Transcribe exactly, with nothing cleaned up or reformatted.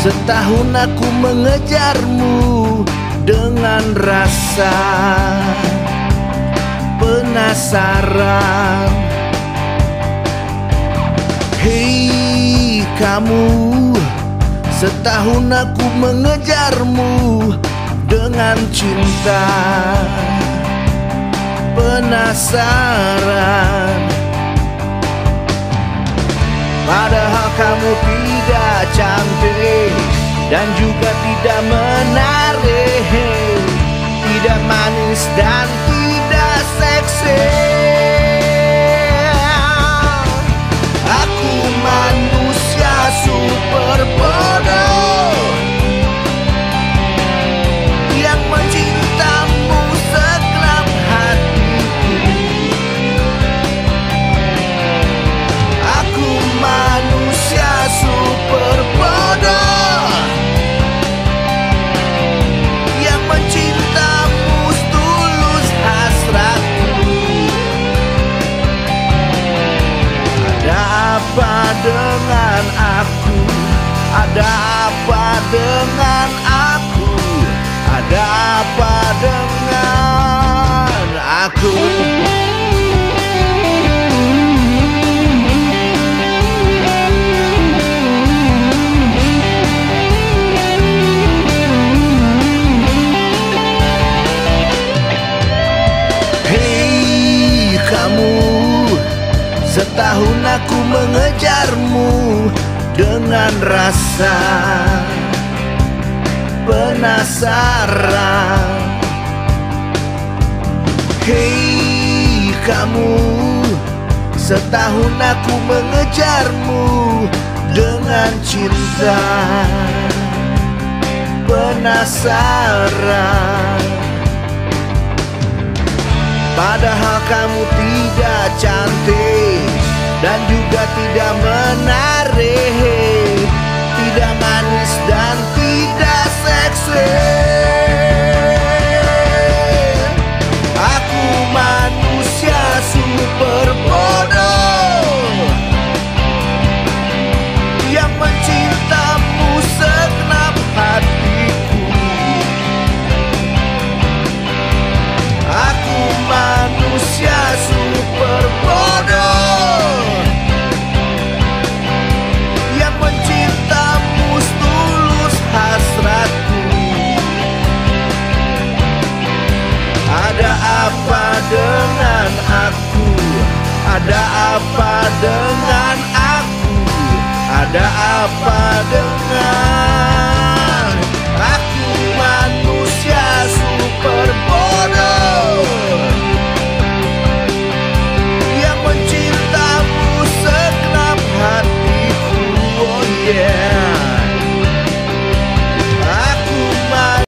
Setahun aku mengejarmu dengan rasa penasaran. Hei kamu, setahun aku mengejarmu dengan cinta penasaran. Padahal kamu tidak cantik dan juga tidak menarik, tidak manis dan tidak seksi. Aku manusia super bodoh yang mencintamu segenap hatiku. Aku manusia super bodoh yang mencintamu tulus hasratku. Ada apa dengan aku? Ada apa dengan aku? Ada apa dengan aku? Hei kamu, setahun aku mengejarmu dengan rasa penasaran. Hei kamu, setahun aku mengejarmu dengan cinta penasaran. Padahal kamu tidak cantik dan juga tidak menarik, tidak manis dan tidak seksi. Aku manusia super bodoh yang mencintamu segenap hatiku. Aku manusia super bodoh yang mencintamu tulus hasratku. Ada apa dengan aku? Ada apa dengan aku? Ada apa dengan